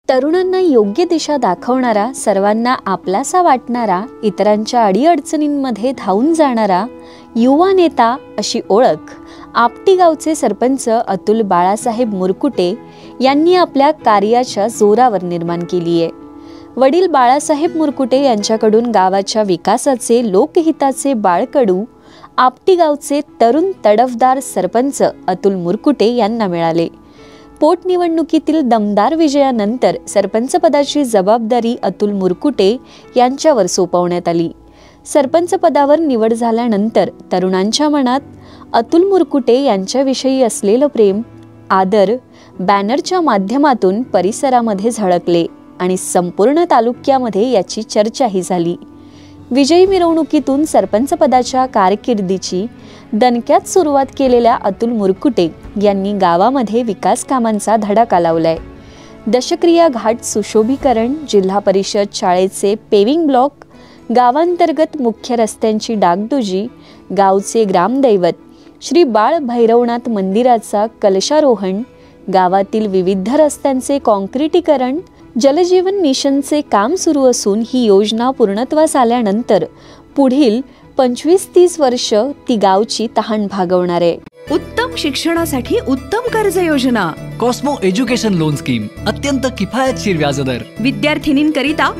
तरुणांना योग्य दिशा दाखवणारा, सर्वांना आपलासा वाटणारा, इतरांच्या अडीअडचणींमध्ये धावून जाणारा युवा नेता अशी ओळख आपटी गावचे सरपंच अतुल बाळासाहेब मुरकुटे यांनी आपल्या कार्याच्या जोरावर निर्माण केली आहे। वडील बाळासाहेब मुरकुटे यांच्याकडून गावाच्या विकासाचे, लोकहिताचे बाळकडू आपटी गावचे तरुण तडफदार सरपंच अतुल मुरकुटे यांना मिळाले। पोटनिवडणुकीतील दमदार विजयानंतर सरपंच पदाची जबाबदारी अतुल मुरकुटे यांच्यावर सोपवण्यात आली। सरपंच पदावर निवड झाल्यानंतर तरुणांच्या मनात अतुल मुरकुटे यांच्याविषयी असलेलं प्रेम, आदर बॅनरच्या माध्यमातून परिसरामध्ये झळकले आणि संपूर्ण तालुक्यामध्ये याची चर्चाही झाली। विजयी मिरवणुकीतून सरपंच पदाच्या कारकिर्दीची दणक्यात सुरुवात केलेल्या अतुल मुरकुटे यांनी गावामध्ये विकास कामांचा धडाका लावलाय। दशक्रिया घाट सुशोभीकरण, जिल्हा परिषद शाळेचे पेविंग ब्लॉक, गावांतर्गत मुख्य रस्त्यांची डागडुजी, गावचे ग्रामदैवत श्री बाळ भैरवनाथ मंदिराचा कलशारोहण, गावातील विविध रस्त्यांचे कॉन्क्रिटीकरण, जलजीवन मिशनचे काम सुरू असून ही योजना पूर्णत्वास आल्यानंतर पुढील 25-30 वर्ष ती गावची तहान भागवणार आहे। उत्तम शिक्षणासाठी उत्तम कर्ज योजना, कॉस्मो एज्युकेशन लोन स्कीम, अत्यंत किफायतशीर व्याजदर, विद्यार्थिनींकरिता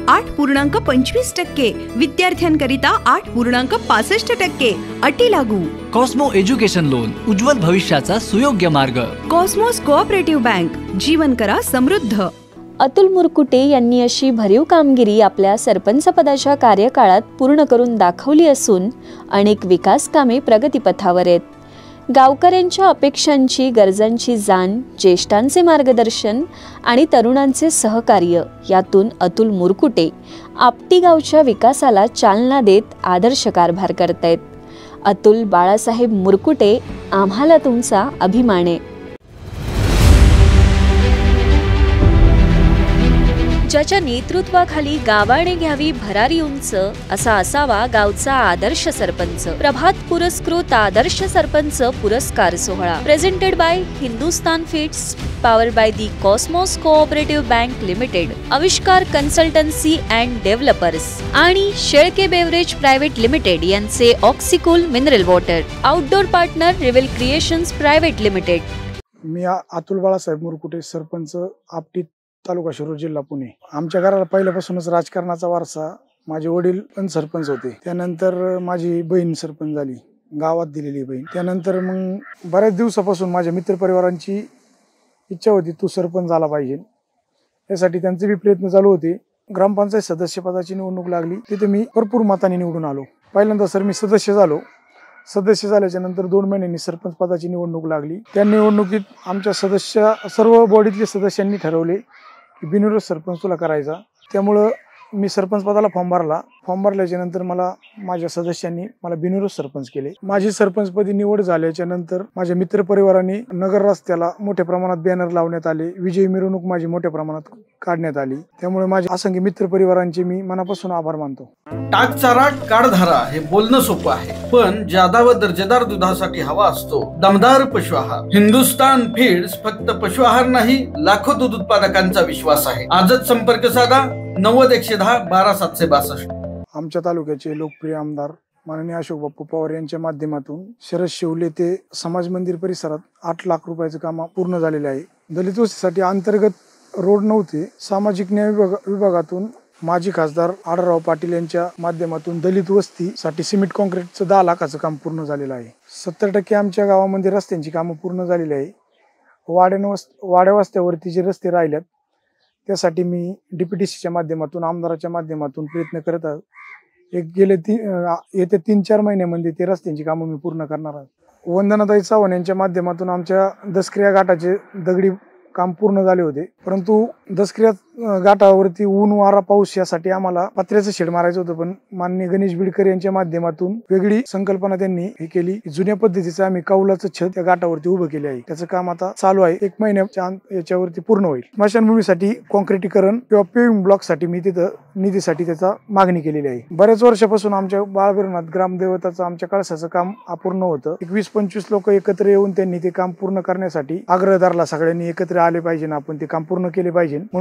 8.25%, विद्यार्थ्यांकरिता 8.65%, अटी लागू। कॉस्मो एज्युकेशन लोन, उज्ज्वल भविष्याचा सुयोग्य मार्ग। कॉस्मोस कोऑपरेटिव्ह बँक, जीवन करा समृद्ध। अतुल मुरकुटे यांनी अशी भरीव कामगिरी आपल्या सरपंच पदाच्या कार्यकाळात पूर्ण करून दाखवली असून अनेक विकास कामे प्रगतीपथावर आहेत। गावकऱ्यांच्या अपेक्षांची, गरजांची जाण, ज्येष्ठांचे मार्गदर्शन आणि तरुणांचे सहकार्य यातून अतुल मुरकुटे आपटी गावच्या विकासाला चालना देत आदर्श कारभार करतायत। अतुल बाळासाहेब मुरकुटे, आम्हाला तुमचा अभिमान आहे। ज्याच्या नेतृत्वाखाली गावाने घ्यावी भरारी उंच, असा असावा गावचा आदर्श सरपंच। प्रभात पुरस्कृत आदर्श सरपंच पुरस्कार सोहळा presented by Hindustan Feeds, powered by the Cosmos Cooperative Bank Limited, Aavishkar consultancy and developers आणि शेळके बेवरेज प्रायव्हेट लिमिटेड यांचे Oxycool mineral water, outdoor partner Reveal creations private limited. मी अतुल बाळासाहेब मुरकुटे, सरपंच आपटी, तालुका शिरूर, जिल्हा पुणे। आमच्या घराला पहिल्यापासूनच राजकारणाचा वारसा, माझे वडील पण सरपंच होते, त्यानंतर माझी बहीण सरपंच झाली, गावात दिलेली बहीण। त्यानंतर मग बऱ्याच दिवसापासून माझ्या मित्रपरिवारांची इच्छा होती तू सरपंच झाला पाहिजे, यासाठी त्यांचे बी प्रयत्न चालू होते। ग्रामपंचायत सदस्य पदाची निवडणूक लागली, तिथे मी भरपूर मतांनी निवडून आलो। पहिल्यांदा सर मी सदस्य झालो, सदस्य झाल्याच्या नंतर 2 महिन्यांनी सरपंच पदाची निवडणूक लागली। त्या निवडणुकीत आमच्या सर्व बॉडीतले सदस्यांनी ठरवले की बिनविरोध सरपंच तुला करायचा, त्यामुळं मी सरपंच पदाला फॉर्म भरला। फॉर्म भरल्याच्या नंतर मला माझ्या सदस्यांनी मला बिनविरोध सरपंच केले। माझी सरपंचपदी निवड झाल्याच्या नंतर माझ्या मित्रपरिवारांनी नगर रस्त्याला मोठ्या प्रमाणात बॅनर लावण्यात आले, विजयी मिरवणूक माझी मोठ्या प्रमाणात काढण्यात आली, त्यामुळे माझ्या असंख्य मित्रपरिवारांचे मी मनापासून आभार मानतो। टाक चारा काढधारा हे बोलणं सोपं आहे, पण जादा व दर्जेदार दुधासाठी हवा असतो दमदार पशु आहार। हिंदुस्तान फीड्स फक्त पशु आहार नाही, लाखो दूध उत्पादकांचा विश्वास आहे। आजच संपर्क साधा 90-110 12-762। आमच्या तालुक्याचे लोकप्रिय आमदार माननीय अशोक बाप्पू पवार यांच्या माध्यमातून शरद शिवले ते समाज मंदिर परिसरात 8 लाख रुपयाचं काम पूर्ण झालेले आहे। दलित वस्तीसाठी अंतर्गत रोड नव्हते, सामाजिक न्याय विभागातून माजी खासदार आढळराव पाटील यांच्या माध्यमातून दलित वस्तीसाठी सिमेंट कॉन्क्रीटचं 10 लाखाचं काम पूर्ण झालेलं आहे। 70% आमच्या गावामध्ये रस्त्यांची कामं पूर्ण झालेली आहे। वाड्या वस्त्यावरती जे रस्ते राहिल्यात त्यासाठी मी DPTCच्या माध्यमातून, आमदाराच्या माध्यमातून प्रयत्न करत आहे। येत्या 3-4 महिन्यामध्ये ते रस्त्यांची कामं मी पूर्ण करणार आहे। वंदनाताई चव्हाण यांच्या माध्यमातून आमच्या दसक्रिया घाटाचे दगडी काम पूर्ण झाले होते, परंतु दसक्रिया घाटावरती ऊन, वारा, पाऊस यासाठी आम्हाला पत्र्याचं शेड मारायचं होतं, पण माननीय गणेश बिडकर यांच्या माध्यमातून वेगळी संकल्पना त्यांनी हे केली। जुन्या पद्धतीचं आम्ही कौलाचं छत त्या घाटावरती उभं केले आहे, त्याचं काम आता चालू आहे, 1 महिन्याच्या याच्यावरती पूर्ण होईल। स्मशानभूमीसाठी कॉन्क्रिटीकरण किंवा पेविंग ब्लॉक साठी मी तिथं निधीसाठी त्याचा मागणी केलेली आहे। बऱ्याच वर्षापासून आमच्या बाळभैरवनाथ ग्रामदेवताचं आमच्या कळसाचं काम अपूर्ण होतं। 20-25 लोक एकत्र येऊन त्यांनी ते काम पूर्ण करण्यासाठी आग्रह धरला, सगळ्यांनी एकत्र आले पाहिजे, आपण ते काम पूर्ण केले पाहिजे, म्हणून एकत्र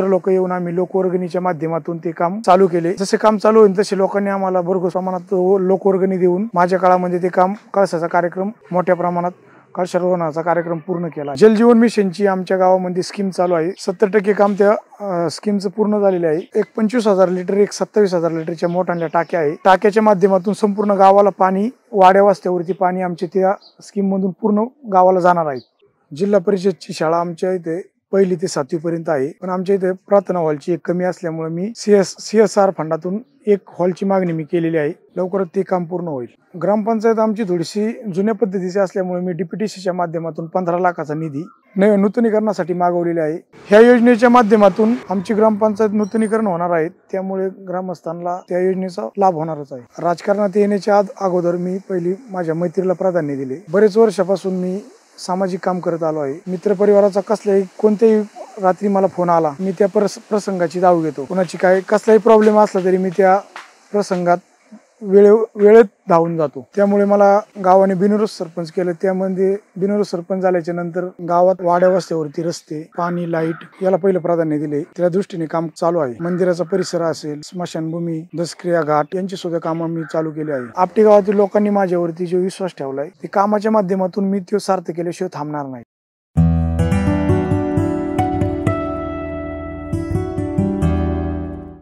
मित्र लोक येऊन आम्ही लोकवर्गणीच्या माध्यमातून ते काम चालू केले. जसे काम चालू होईल तसे लोकांनी आम्हाला भरघोस प्रमाणात लोकवर्गणी देऊन माझ्या काळामध्ये ते काम कळसाचा कार्यक्रम मोठ्या प्रमाणात कळसारोहणाचा कार्यक्रम पूर्ण केला. जल जीवन मिशनची आमच्या गावामध्ये स्कीम चालू आहे. 70% काम त्या स्कीमचं पूर्ण झालेले आहे. एक 25,000 लिटर 27,000 लिटरच्या मोठ्या टाक्या आहे. टाक्याच्या माध्यमातून संपूर्ण गावाला पाणी, वाड्या वस्त्यावरती पाणी आमच्या त्या स्कीम मधून पूर्ण गावाला जाणार आहे. जिल्हा परिषदची शाळा आमच्या इथे 1ली ते 7वी पर्यंत आहे. पण आमच्या इथे प्रार्थना हॉलची एक कमी असल्यामुळे मी CSR फंडातून एक हॉलची मागणी मी केलेली आहे. लवकरच ते काम पूर्ण होईल. ग्रामपंचायत आमची थोडीशी जुन्या पद्धतीची असल्यामुळे मी DPTCच्या माध्यमातून 15 लाखाचा निधी नूतनीकरणासाठी मागवलेला आहे. ह्या योजनेच्या माध्यमातून आमची ग्रामपंचायत नूतनीकरण होणार आहे. त्यामुळे ग्रामस्थांना त्या योजनेचा लाभ होणारच आहे. राजकारणात येण्याच्या अगोदर मी पहिली माझ्या मैत्रीला प्राधान्य दिले. बरेच वर्षापासून मी सामाजिक काम करत आलो आहे. मित्रपरिवाराचा कसल्याही कोणत्याही रात्री मला फोन आला, मी त्या प्रसंगाची दाव घेतो. कोणाची कसलाही प्रॉब्लेम असला तरी मी त्या प्रसंगात वेळेत धावून जातो. त्यामुळे मला गावाने बिनविरोध सरपंच केलं. त्यामध्ये बिनविरोध सरपंच झाल्याच्या नंतर गावात वाड्या वस्त्यावरती रस्ते, पाणी, लाईट याला पहिलं प्राधान्य दिले. त्या दृष्टीने काम चालू आहे. मंदिराचा परिसर असेल, स्मशानभूमी, दसक्रिया घाट यांची सुद्धा कामं मी चालू केली आहे. आपटी गावातील लोकांनी माझ्यावरती जो विश्वास ठेवलाय ते कामाच्या माध्यमातून मी तो सार्थ केल्याशिवाय थांबणार नाही.